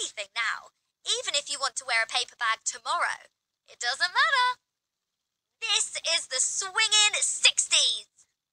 anything now. Even if you want to wear a paper bag tomorrow, it doesn't matter. This is the swingin' 60s.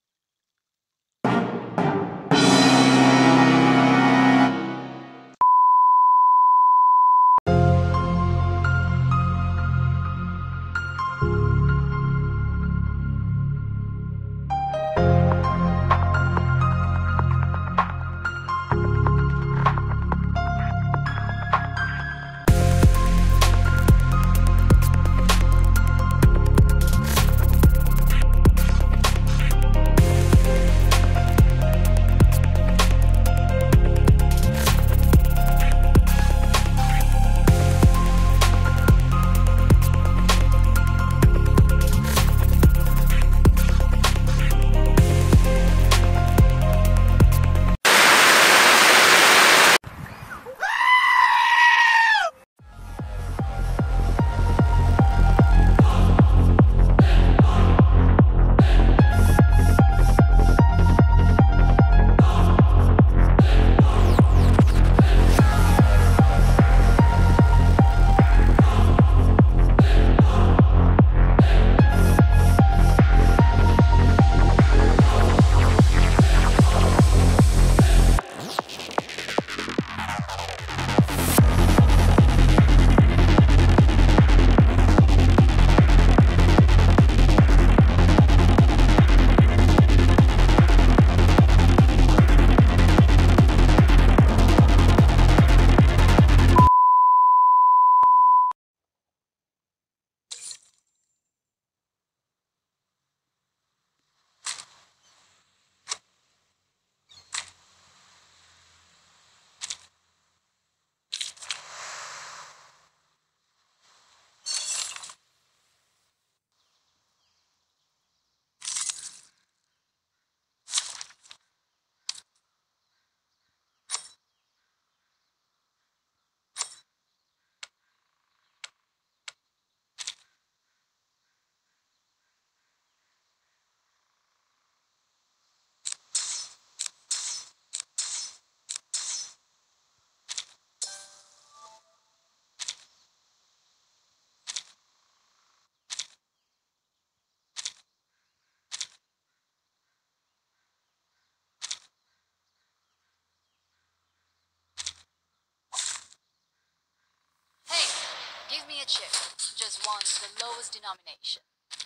Give me a chip. Just one with the lowest denomination.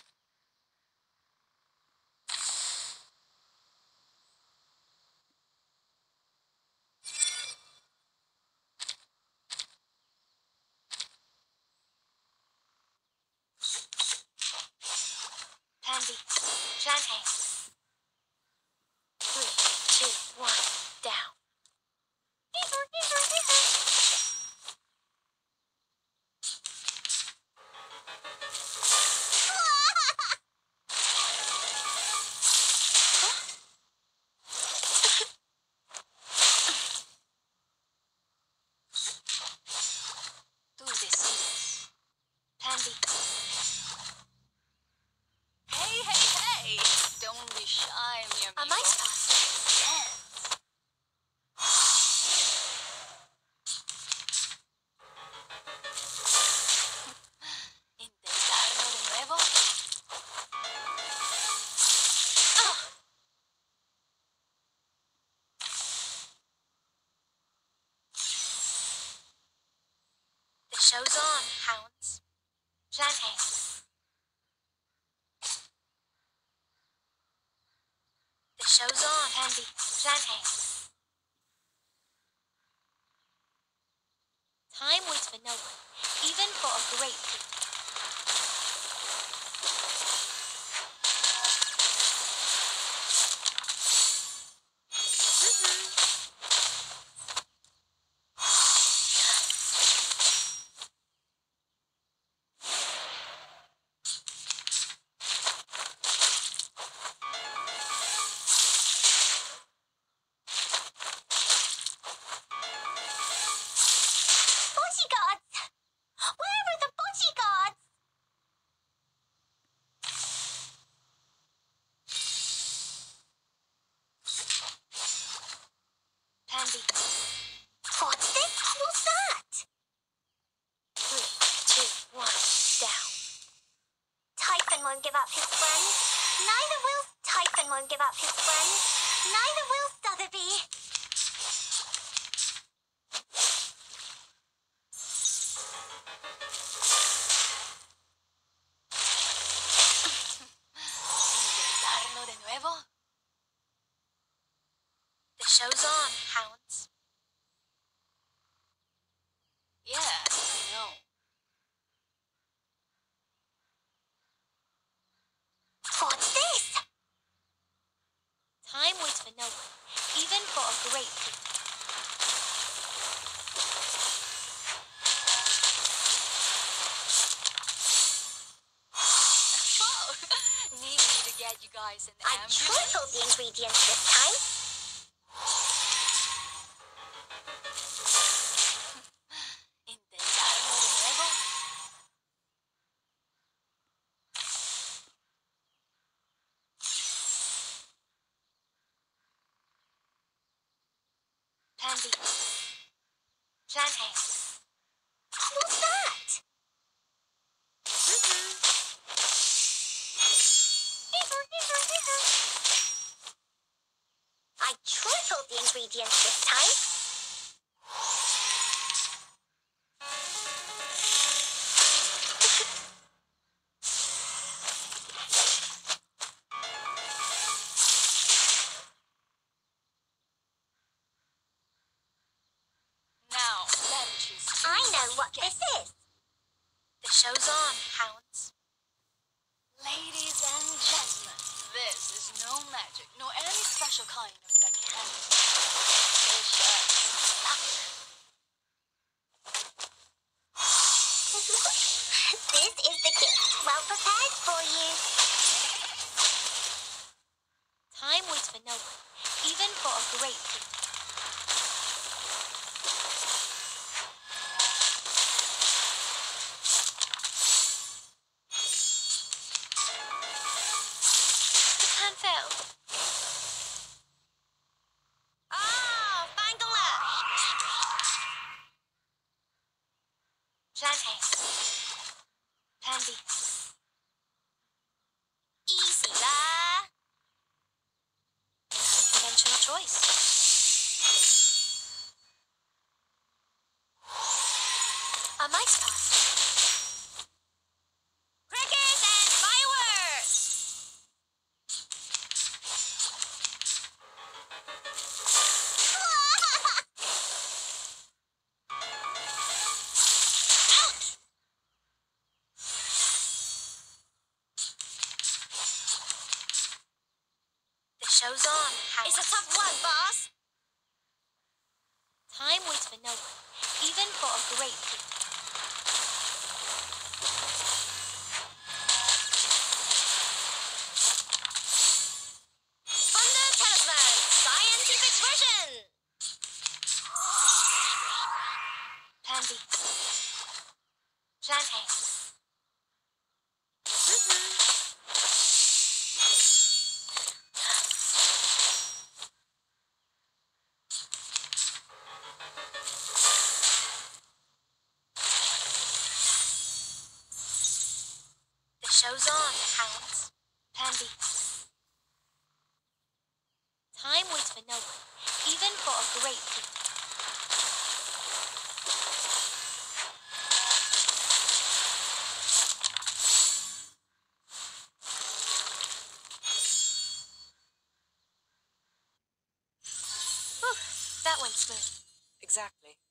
Candy, champagne. 3, 2, 1, down. Tú decides. Candy. Hey! Don't be shy, mi amigo. Am I passing? Yes. ¿Intentarlo de nuevo? The show's on, hounds. Champagne. The show's on, Candy. Champagne. Time waits for no one, even for a great people. up his friends. Neither will Typhon won't give up his friends. Neither will Sotheby. ¿Intentarlo de nuevo? The show's on, hounds. Yeah, I know. What's this? Time waits for no one, even for a great king. Whoa! Need me to get you guys an I ambulance? tripled the ingredients this time. ¿Intentarlo de nuevo? Plan B. Plan A. What's that? I tripled the ingredients this time. Now, let me choose. I know what this is. The show's on, hounds. Ladies and gentlemen, this is no magic, nor any special kind of like candy. This is the gift, well prepared for you. Time waits for no one, even for a great king. The plan failed. Ah, Bangala! Plan A. Plan B. Easy there. Unconventional choice. A mice pass. Crickets and fireworks! Ouch! The show's on, hounds. It's a tough one, boss. Time waits for no one, even for a great king. Thunder Talisman, scientific version. Plan B. Plan A. The show's on, hounds. Plan B. Time waits for no one, even for a great king. Whew, that went smooth. Exactly.